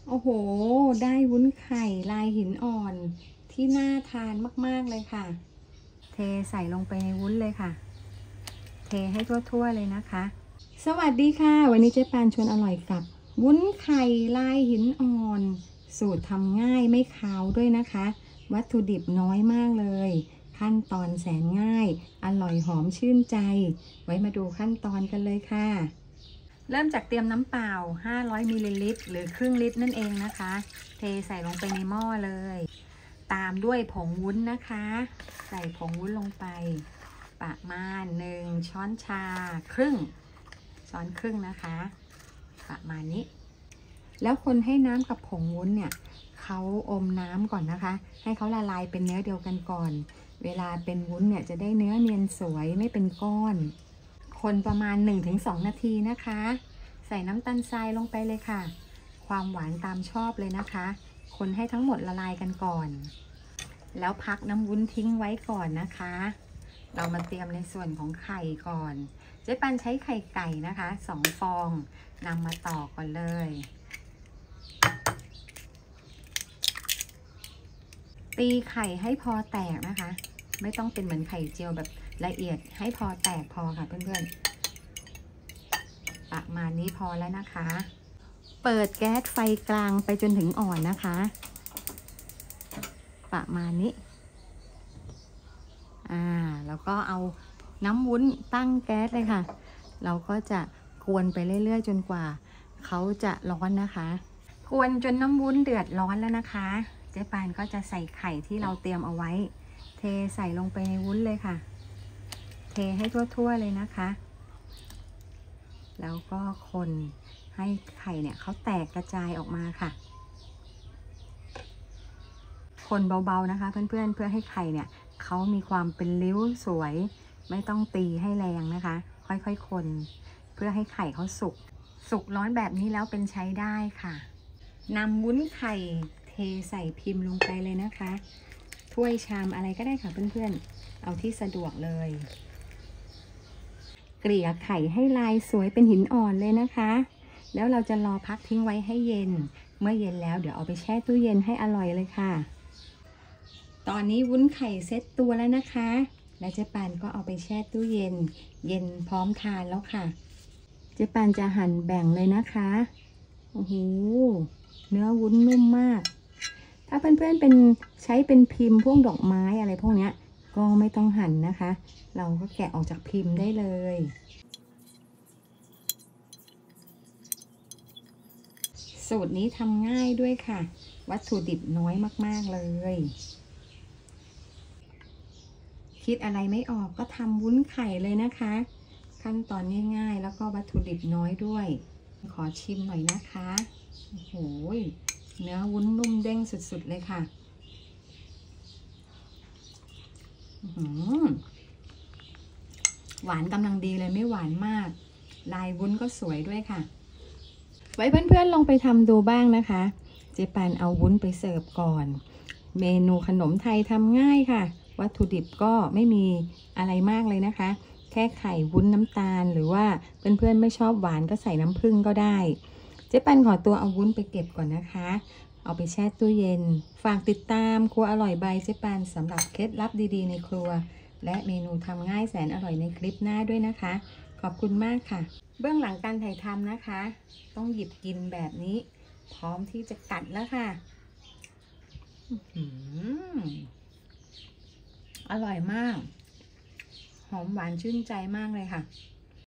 โอ้โหได้วุ้นไข่ลายหินอ่อนที่น่าทานมากๆเลยค่ะเทใส่ลงไปในวุ้นเลยค่ะเทให้ทั่วๆเลยนะคะสวัสดีค่ะวันนี้เจ๊ปานชวนอร่อยกับวุ้นไข่ลายหินอ่อนสูตรทำง่ายไม่คาวด้วยนะคะวัตถุดิบน้อยมากเลยขั้นตอนแสนง่ายอร่อยหอมชื่นใจไว้มาดูขั้นตอนกันเลยค่ะเริ่มจากเตรียมน้ำเปล่า500มิลลิลิตรหรือครึ่งลิตรนั่นเองนะคะเทใส่ลงไปในหม้อเลยตามด้วยผงวุ้นนะคะใส่ผงวุ้นลงไปประมาณ1ช้อนชาครึ่งช้อนครึ่งนะคะประมาณนี้แล้วคนให้น้ำกับผงวุ้นเนี่ยเขาอมน้ำก่อนนะคะให้เขาละลายเป็นเนื้อเดียวกันก่อนเวลาเป็นวุ้นเนี่ยจะได้เนื้อเนียนสวยไม่เป็นก้อนคนประมาณ 1-2 นาทีนะคะใส่น้ำตาลทรายลงไปเลยค่ะความหวานตามชอบเลยนะคะคนให้ทั้งหมดละลายกันก่อนแล้วพักน้ำวุ้นทิ้งไว้ก่อนนะคะเรามาเตรียมในส่วนของไข่ก่อนเจ๊ปันใช้ไข่ไก่นะคะ2 ฟองนำมาตอกก่อนเลยตีไข่ให้พอแตกนะคะไม่ต้องเป็นเหมือนไข่เจียวแบบละเอียดให้พอแตกพอค่ะเพื่อนๆประมาณนี้พอแล้วนะคะเปิดแก๊สไฟกลางไปจนถึงอ่อนนะคะประมาณนี้แล้วก็เอาน้ำวุ้นตั้งแก๊สเลยค่ะเราก็จะกวนไปเรื่อยๆจนกว่าเขาจะร้อนนะคะกวนจนน้ำวุ้นเดือดร้อนแล้วนะคะเจ๊ปานก็จะใส่ไข่ที่เราเตรียมเอาไว้เทใส่ลงไปในวุ้นเลยค่ะเทให้ทั่วๆเลยนะคะแล้วก็คนให้ไข่เนี่ยเขาแตกกระจายออกมาค่ะคนเบาๆนะคะเพื่อนๆเพื่อให้ไข่เนี่ยเขามีความเป็นริ้วสวยไม่ต้องตีให้แรงนะคะค่อยๆคนเพื่อให้ไข่เขาสุกร้อนแบบนี้แล้วเป็นใช้ได้ค่ะนำวุ้นไข่เทใส่พิมพ์ลงไปเลยนะคะถ้วยชามอะไรก็ได้ค่ะเพื่อนๆเอาที่สะดวกเลยเกลี่ยไข่ให้ลายสวยเป็นหินอ่อนเลยนะคะแล้วเราจะรอพักทิ้งไว้ให้เย็นเมื่อเย็นแล้วเดี๋ยวเอาไปแช่ตู้เย็นให้อร่อยเลยค่ะตอนนี้วุ้นไข่เซ็ตตัวแล้วนะคะและเจ๊ปานก็เอาไปแช่ตู้เย็นเย็นพร้อมทานแล้วค่ะเจ๊ปานจะหั่นแบ่งเลยนะคะโอ้โหเนื้อวุ้นนุ่มมากถ้าเพื่อนๆใช้เป็นพิมพ์พวกดอกไม้อะไรพวกนี้ก็ไม่ต้องหั่นนะคะเราก็แกะออกจากพิมพ์ได้เลยสูตรนี้ทำง่ายด้วยค่ะวัตถุดิบน้อยมากๆเลยคิดอะไรไม่ออกก็ทำวุ้นไข่เลยนะคะขั้นตอนง่ายๆแล้วก็วัตถุดิบน้อยด้วยขอชิมหน่อยนะคะโอ้โหเนื้อวุ้นนุ่มเด้งสุดๆเลยค่ะหวานกำลังดีเลยไม่หวานมากลายวุ้นก็สวยด้วยค่ะไว้เพื่อนๆลองไปทำดูบ้างนะคะเจ๊ปานเอาวุ้นไปเสิร์ฟก่อนเมนูขนมไทยทำง่ายค่ะวัตถุดิบก็ไม่มีอะไรมากเลยนะคะแค่ไข่วุ้นน้ำตาลหรือว่าเพื่อนๆไม่ชอบหวานก็ใส่น้ำผึ้งก็ได้เจ๊ปันขอตัวเอาวุ้นไปเก็บก่อนนะคะเอาไปแช่ตู้เย็นฝากติดตามครัวอร่อยใบเจ๊ปันสำหรับเคล็ดลับดีๆในครัวและเมนูทำง่ายแสนอร่อยในคลิปหน้าด้วยนะคะขอบคุณมากค่ะเบื้องหลังการถ่ายทำนะคะต้องหยิบกินแบบนี้พร้อมที่จะกัดแล้วค่ะอร่อยมากหอมหวานชื่นใจมากเลยค่ะ